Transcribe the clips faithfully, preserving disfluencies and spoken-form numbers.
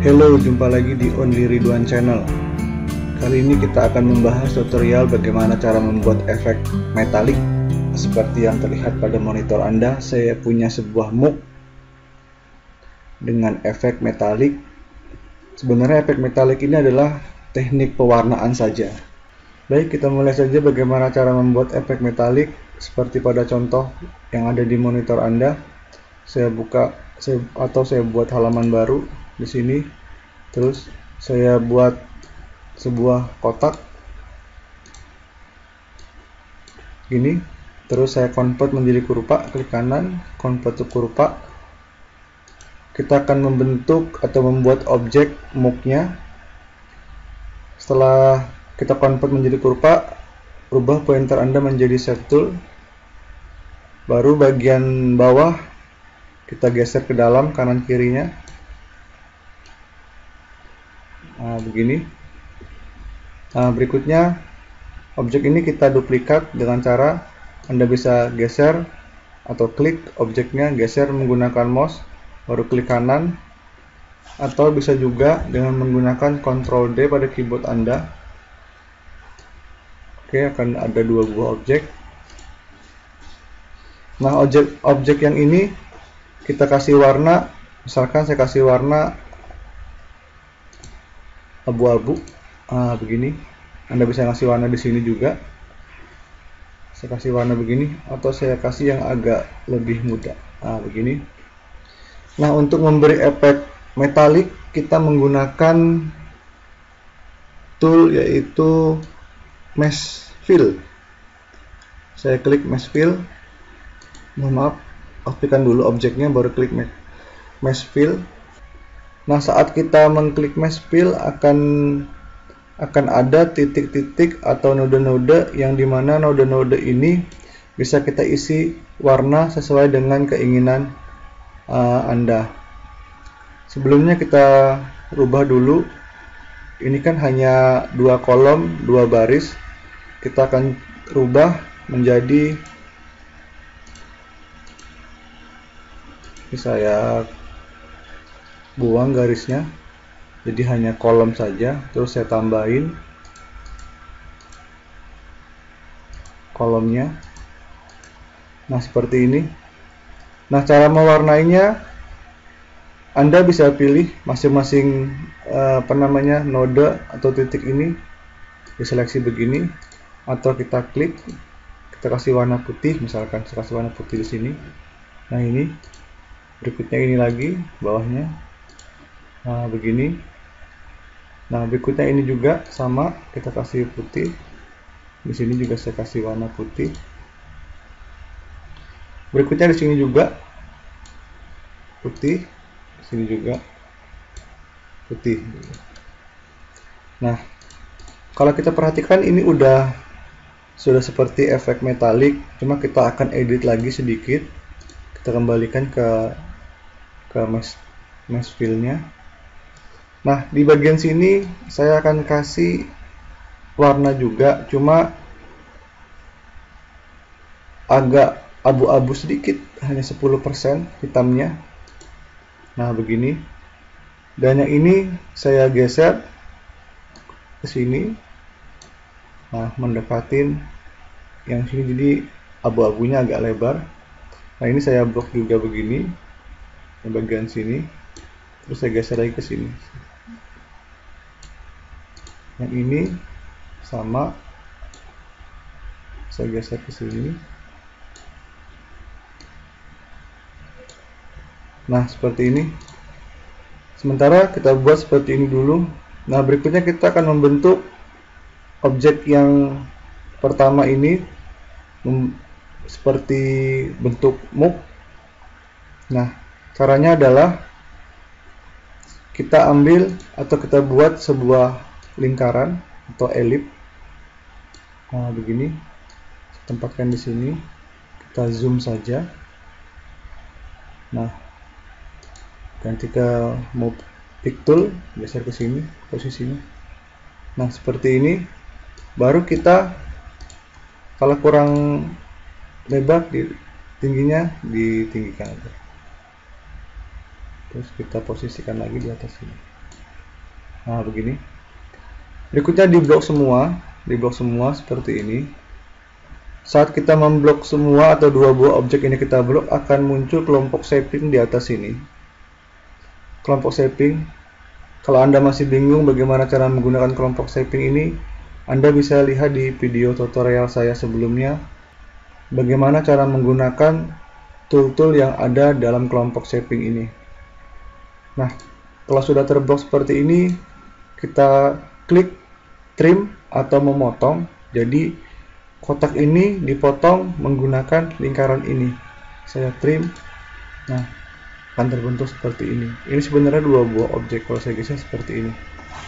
Halo, jumpa lagi di Only Ridwan Channel. Kali ini kita akan membahas tutorial bagaimana cara membuat efek metalik. Seperti yang terlihat pada monitor Anda, saya punya sebuah mug dengan efek metalik. Sebenarnya efek metalik ini adalah teknik pewarnaan saja. Baik, kita mulai saja bagaimana cara membuat efek metalik seperti pada contoh yang ada di monitor Anda. Saya buka saya, atau saya buat halaman baru di sini. Terus saya buat sebuah kotak gini, terus saya convert menjadi kurva, klik kanan, convert to kurva. Kita akan membentuk atau membuat objek mugnya. Setelah kita convert menjadi kurva, rubah pointer Anda menjadi set tool. Baru bagian bawah kita geser ke dalam kanan kirinya. Nah, begini. Nah, berikutnya objek ini kita duplikat dengan cara Anda bisa geser atau klik objeknya, geser menggunakan mouse, baru klik kanan, atau bisa juga dengan menggunakan control D pada keyboard Anda. Oke, akan ada dua buah objek. Nah, objek objek yang ini kita kasih warna, misalkan saya kasih warna abu-abu, ah, begini. Anda bisa kasih warna di sini juga. Saya kasih warna begini, atau saya kasih yang agak lebih muda, ah, begini. Nah, untuk memberi efek metalik kita menggunakan tool yaitu mesh fill. Saya klik mesh fill. Mohon maaf, aktifkan dulu objeknya, baru klik mesh fill. Nah, saat kita mengklik mesh fill akan akan ada titik-titik atau node-node yang dimana node-node ini bisa kita isi warna sesuai dengan keinginan uh, Anda. Sebelumnya kita rubah dulu. Ini kan hanya dua kolom, dua baris. Kita akan rubah menjadi, ini saya buang garisnya, jadi hanya kolom saja. Terus saya tambahin kolomnya. Nah, seperti ini. Nah, cara mewarnainya Anda bisa pilih masing-masing eh, apa namanya node atau titik ini, diseleksi begini, atau kita klik, kita kasih warna putih, misalkan saya kasih warna putih di sini. Nah, ini berikutnya, ini lagi bawahnya. Nah, begini. Nah, berikutnya ini juga sama, kita kasih putih. Di sini juga saya kasih warna putih. Berikutnya di sini juga putih, di sini juga putih. Nah, kalau kita perhatikan ini udah sudah seperti efek metalik, cuma kita akan edit lagi sedikit. Kita kembalikan ke ke mesh mesh fill-nya. Nah, di bagian sini saya akan kasih warna juga, cuma agak abu-abu sedikit, hanya sepuluh persen hitamnya. Nah, begini. Dan yang ini saya geser ke sini. Nah, mendekatin yang sini, jadi abu-abunya agak lebar. Nah, ini saya blok juga begini, di bagian sini. Terus saya geser lagi ke sini. Yang ini sama, saya geser ke sini. Nah, seperti ini. Sementara kita buat seperti ini dulu. Nah, berikutnya kita akan membentuk objek yang pertama ini seperti bentuk mug. Nah, caranya adalah kita ambil atau kita buat sebuah lingkaran atau elip. Nah, begini. Tempatkan di sini. Kita zoom saja. Nah, ganti ke move pick tool, geser ke sini posisinya. Nah, seperti ini. Baru kita, kalau kurang lebar, di tingginya ditinggikan aja. Terus kita posisikan lagi di atas sini. Nah, begini. Berikutnya di blok semua, di blok semua seperti ini. Saat kita memblok semua atau dua buah objek ini kita blok, akan muncul kelompok shaping di atas ini. Kelompok shaping. Kalau Anda masih bingung bagaimana cara menggunakan kelompok shaping ini, Anda bisa lihat di video tutorial saya sebelumnya bagaimana cara menggunakan tool-tool yang ada dalam kelompok shaping ini. Nah, kalau sudah terblok seperti ini, kita klik trim atau memotong. Jadi kotak ini dipotong menggunakan lingkaran ini. Saya trim. Nah, akan terbentuk seperti ini. Ini sebenarnya dua buah objek. Kalau saya geser seperti ini.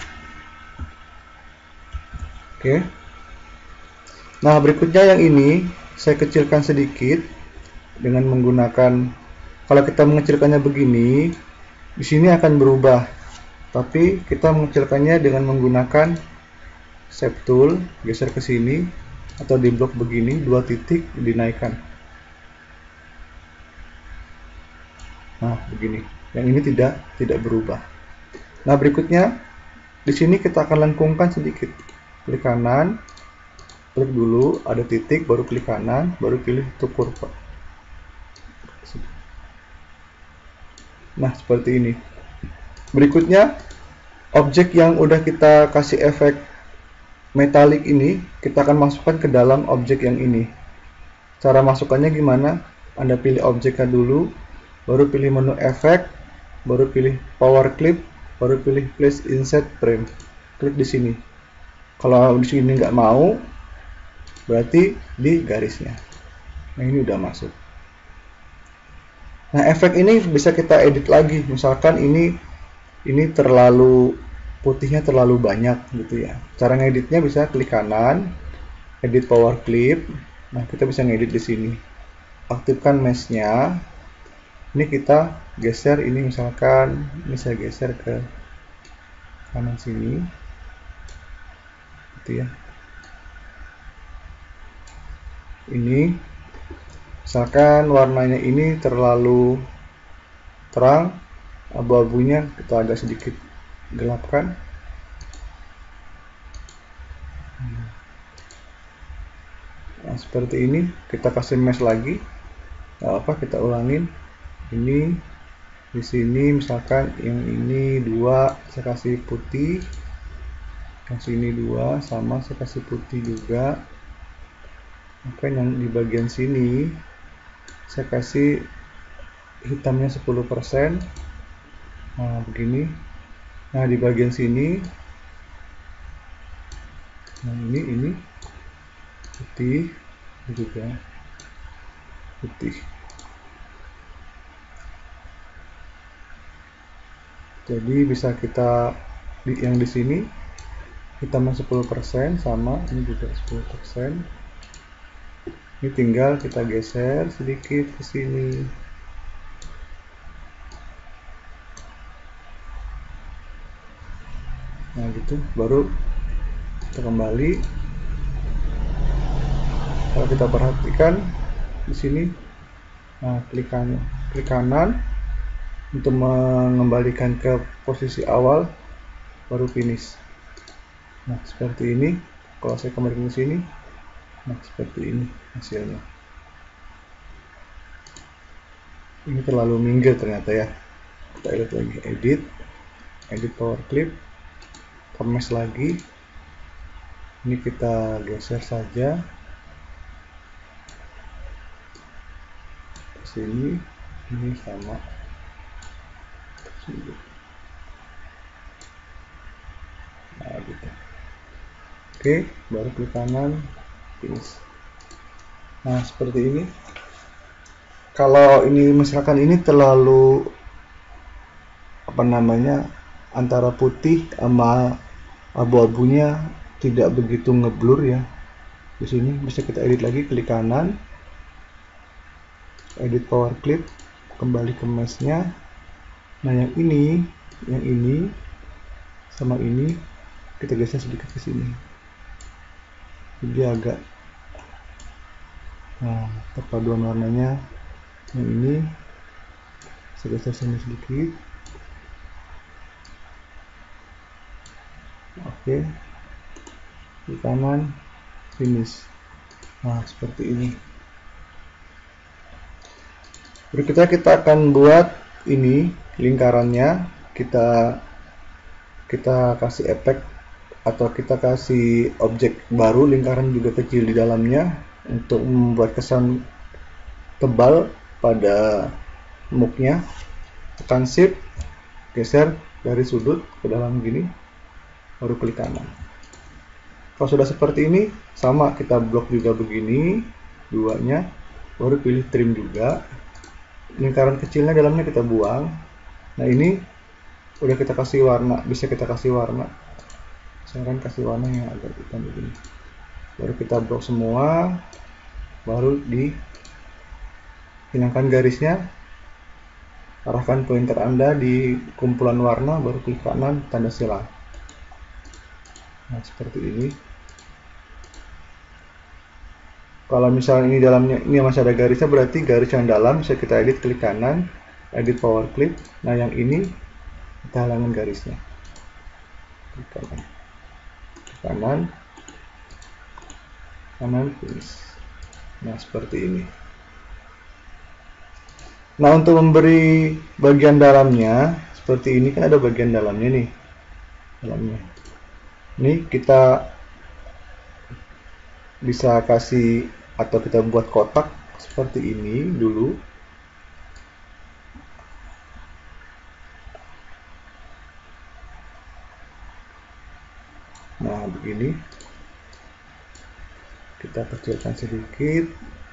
Oke. Nah, berikutnya yang ini saya kecilkan sedikit dengan menggunakan, kalau kita mengecilkannya begini, di sini akan berubah. Tapi kita mengecilkannya dengan menggunakan shape tool, geser ke sini atau di blok begini, dua titik dinaikkan. Nah, begini. Yang ini tidak tidak berubah. Nah, berikutnya di sini kita akan lengkungkan sedikit. Klik kanan, klik dulu, ada titik, baru klik kanan, baru pilih untuk kurva. Nah, seperti ini. Berikutnya, objek yang udah kita kasih efek metalik ini, kita akan masukkan ke dalam objek yang ini. Cara masukkannya gimana? Anda pilih objeknya dulu, baru pilih menu efek, baru pilih power clip, baru pilih place inside frame. Klik di sini. Kalau di sini nggak mau, berarti di garisnya. Nah, ini udah masuk. Nah, efek ini bisa kita edit lagi. Misalkan ini ini terlalu putihnya terlalu banyak gitu ya. Cara ngeditnya bisa klik kanan, edit power clip. Nah, kita bisa ngedit di sini. Aktifkan mesh-nya. Ini kita geser ini, misalkan ini saya geser ke kanan sini. Gitu ya. Ini misalkan warnanya ini terlalu terang, abu-abunya kita agak sedikit gelapkan. Nah, seperti ini. Kita kasih mesh lagi. Nah, apa kita ulangin ini di sini, misalkan yang ini dua saya kasih putih, yang sini dua sama saya kasih putih juga. Maka yang di bagian sini saya kasih hitamnya sepuluh persen. Nah, begini. Nah, di bagian sini, nah ini ini putih juga putih. Jadi bisa kita di yang di sini hitamnya sepuluh persen sama ini juga sepuluh persen. Ini tinggal kita geser sedikit ke sini. Nah, gitu. Baru kita kembali. Kalau kita perhatikan di sini, nah klik kanan, klik kanan untuk mengembalikan ke posisi awal, baru finish. Nah, seperti ini. Kalau saya kembali ke sini, nah seperti ini hasilnya. Ini terlalu minggir ternyata ya. Kita edit lagi, edit, edit power clip, kemes lagi. Ini kita geser saja ke sini, ini sama. Nah, gitu. Oke, baru klik kanan, finish. Nah, seperti ini. Kalau ini misalkan ini terlalu apa namanya antara putih sama abu-abunya tidak begitu ngeblur ya. Di sini bisa kita edit lagi, klik kanan, edit power clip, kembali ke mesh-nya. Nah, yang ini, yang ini sama ini kita geser sedikit ke sini. Jadi agak, nah, perpaduan warnanya yang ini saya geser sini sedikit. Oke, di kanan, finish. Nah, seperti ini. Berikutnya kita akan buat ini lingkarannya, kita kita kasih efek atau kita kasih objek baru, lingkaran juga kecil di dalamnya untuk membuat kesan tebal pada muknya. Tekan shift, geser dari sudut ke dalam gini, baru klik kanan. Kalau sudah seperti ini, sama kita blok juga begini, duanya, baru pilih trim juga. Lingkaran kecilnya dalamnya kita buang. Nah, ini udah kita kasih warna, bisa kita kasih warna. Misalkan kasih warna yang agak hitam begini. Baru kita blok semua, baru dihilangkan garisnya. Arahkan pointer Anda di kumpulan warna, baru klik kanan, tanda silang. Nah, seperti ini. Kalau misalnya ini dalamnya ini masih ada garisnya, berarti garis yang dalam bisa kita edit, klik kanan, edit power clip. Nah, yang ini kita hilangkan garisnya. Klik kanan, klik kanan, kanan, finish. Nah, seperti ini. Nah, untuk memberi bagian dalamnya seperti ini, kan ada bagian dalamnya nih, dalamnya. Ini kita bisa kasih atau kita buat kotak seperti ini dulu. Nah, begini. Kita kecilkan sedikit.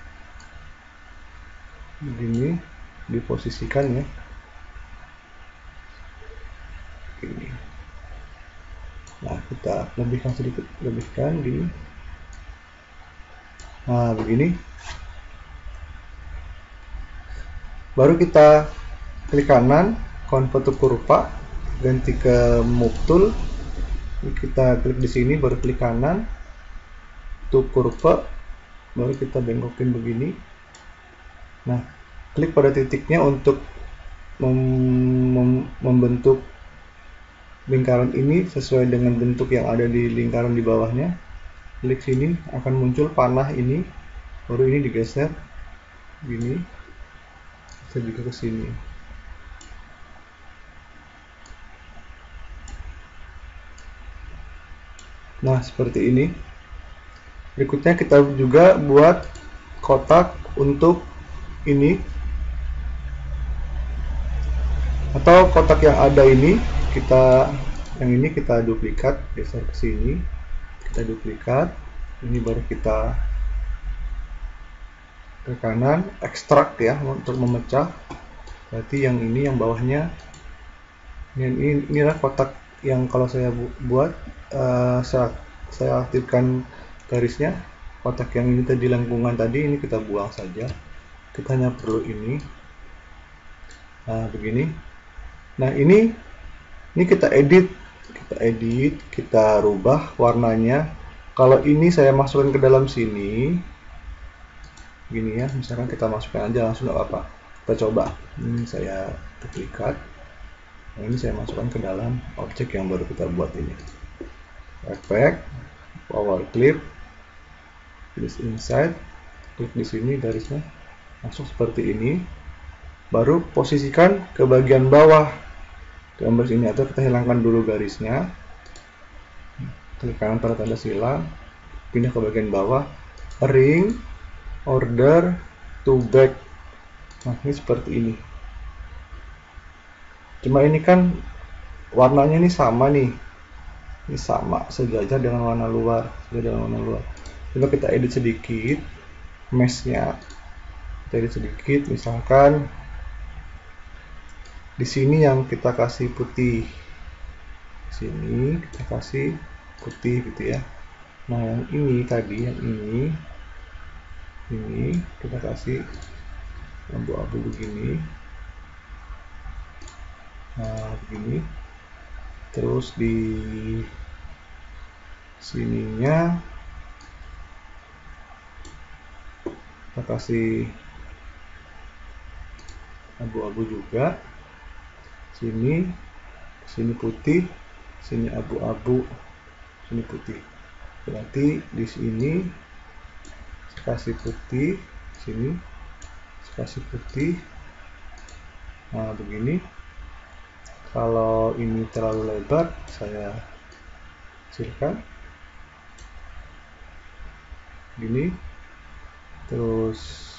Begini, diposisikan ya. Ini. Nah, kita lebihkan sedikit, lebihkan gini. Nah, begini. Baru kita klik kanan, convert to kurva, ganti ke move tool. Kita klik di sini, baru klik kanan, to kurva, baru kita bengkokin begini. Nah, klik pada titiknya untuk mem mem membentuk lingkaran ini sesuai dengan bentuk yang ada di lingkaran di bawahnya. Klik sini, akan muncul panah ini, baru ini digeser gini, bisa juga ke sini. Nah, seperti ini. Berikutnya kita juga buat kotak untuk ini, atau kotak yang ada ini, kita yang ini kita duplikat, geser ke sini. Kita duplikat, ini baru kita ke kanan, ekstrak ya untuk memecah. Berarti yang ini yang bawahnya, ini inilah kotak yang kalau saya bu buat uh, saya, saya aktifkan garisnya. Kotak yang ini tadi lengkungan tadi, ini kita buang saja. Kita hanya perlu ini. Nah, begini. Nah, ini ini kita edit. Kita edit, kita rubah warnanya. Kalau ini saya masukkan ke dalam sini, gini ya, misalkan kita masukkan aja langsung, nggak apa-apa. Kita coba. Ini saya duplikat. Nah, ini saya masukkan ke dalam objek yang baru kita buat ini. Efek, power clip, this inside, klik di sini garisnya, masuk seperti ini. Baru posisikan ke bagian bawah gambar sini, atau kita hilangkan dulu garisnya, klik kanan pada tanda silang, pindah ke bagian bawah, ring, order, to back. Nah, ini seperti ini. Cuma ini kan warnanya ini sama nih, ini sama sejajar dengan warna luar, sejajar dengan warna luar. Coba kita edit sedikit mesh-nya, kita edit sedikit, misalkan di sini yang kita kasih putih, sini kita kasih putih gitu ya. Nah, yang ini tadi, yang ini ini kita kasih abu-abu begini. Nah, begini. Terus di sininya kita kasih abu-abu juga. Sini, sini putih, sini abu-abu. Ini putih. Berarti di sini saya kasih putih, sini saya kasih putih. Nah, begini. Kalau ini terlalu lebar, saya kecilkan. Gini. Terus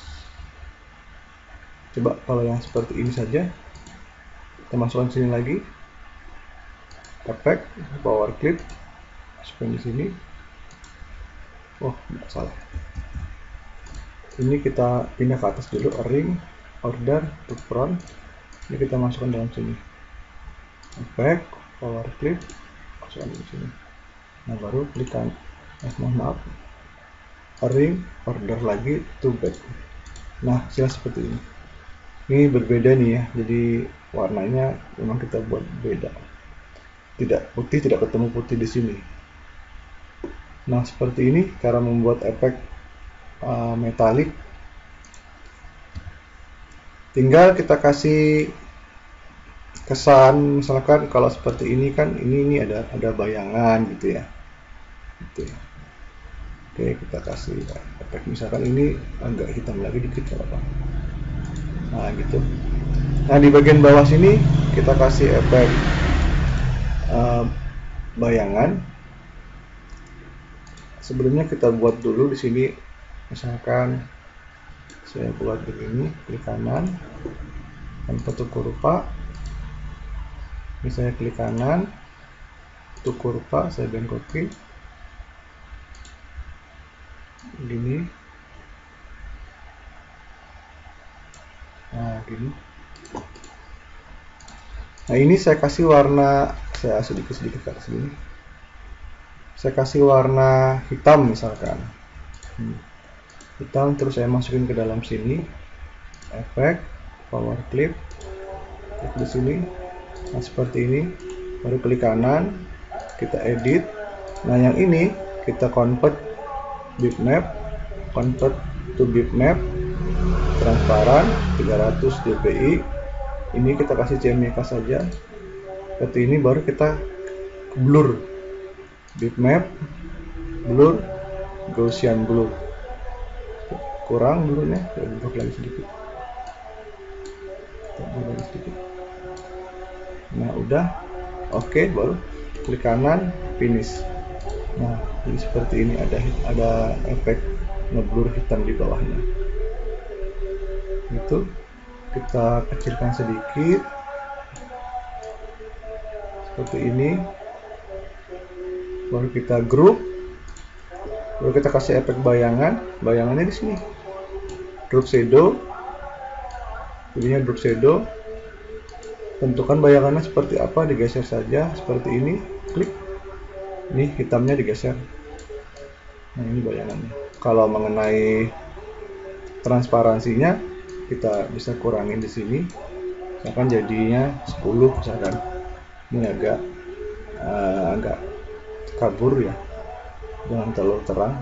coba kalau yang seperti ini saja, kita masukkan sini lagi. Efek, power clip, masukkan di sini. Oh, tidak salah. Ini kita pindah ke atas dulu, ring, order, to front. Ini kita masukkan dalam sini. Efek, power clip, masukkan di sini. Nah, baru klikkan. Eh, mohon maaf. Ring, order lagi, to back. Nah, hasil seperti ini. Ini berbeda nih ya. Jadi warnanya memang kita buat beda. Tidak putih, tidak ketemu putih di sini. Nah, seperti ini cara membuat efek uh, metalik. Tinggal kita kasih kesan, misalkan kalau seperti ini kan ini ini ada ada bayangan gitu ya. Gitu ya. Oke, kita kasih efek, misalkan ini agak hitam lagi dikit apa. Nah, gitu. Nah, di bagian bawah sini kita kasih efek uh, bayangan. Sebelumnya kita buat dulu di sini, misalkan saya buat begini, klik kanan, tanpa tuku rupa. Ini saya klik kanan, tuku rupa, saya bengkokin. Gini. Nah, gini. Nah, ini saya kasih warna, saya sedikit-sedikit ke sini. Saya kasih warna hitam misalkan. Hmm. Hitam, terus saya masukin ke dalam sini. Efek, power clip. Klik di sini. Nah, seperti ini. Baru klik kanan, kita edit. Nah, yang ini kita convert bitmap, convert to bitmap, transparan tiga ratus dpi. Ini kita kasih C M Y K saja. Seperti ini, baru kita blur, bitmap, blur, Gaussian blur. Kurang blurnya, kita blur lagi sedikit. Kita blur lagi sedikit. Nah, udah, oke, okay, baru klik kanan, finish. Nah, ini seperti ini, ada ada efek ngeblur hitam di bawahnya. Itu kita kecilkan sedikit seperti ini, baru kita group, baru kita kasih efek bayangan. Bayangannya di sini, drop shadow, pilihnya drop shadow, tentukan bayangannya seperti apa, digeser saja seperti ini, klik. Ini hitamnya digeser. Nah, ini bayangannya. Kalau mengenai transparansinya, kita bisa kurangin di sini. Misalkan jadinya sepuluh misalkan. Ini agak uh, agak kabur ya. Jangan terlalu terang.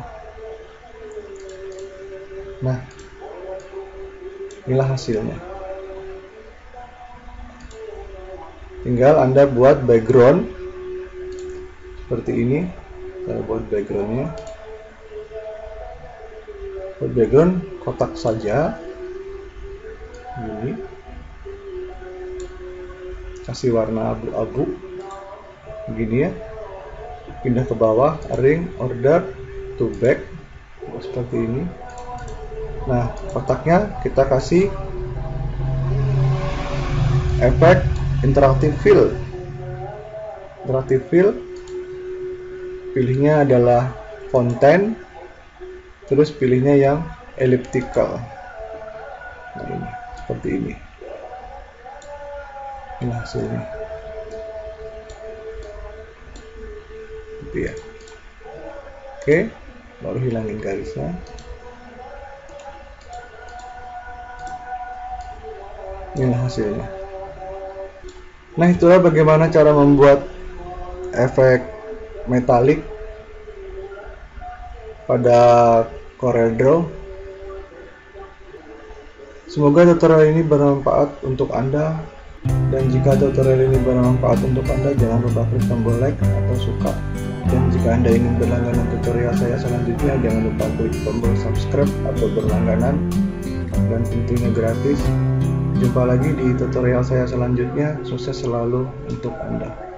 Nah, inilah hasilnya. Tinggal Anda buat background seperti ini. Saya buat backgroundnya, buat background kotak saja, ini kasih warna abu-abu begini ya. Pindah ke bawah, ring, order, to back, seperti ini. Nah, kotaknya kita kasih efek interactive fill. Interactive fill, pilihnya adalah fountain, terus pilihnya yang elliptical. Nah, ini seperti ini. Ini hasilnya. Gitu ya. Oke, baru hilangin garisnya. Inilah hasilnya. Nah, itulah bagaimana cara membuat efek metalik pada CorelDRAW. Semoga tutorial ini bermanfaat untuk Anda, dan jika tutorial ini bermanfaat untuk Anda, jangan lupa klik tombol like atau suka. Dan jika Anda ingin berlangganan tutorial saya selanjutnya, jangan lupa klik tombol subscribe atau berlangganan, dan tentunya gratis. Jumpa lagi di tutorial saya selanjutnya. Sukses selalu untuk Anda.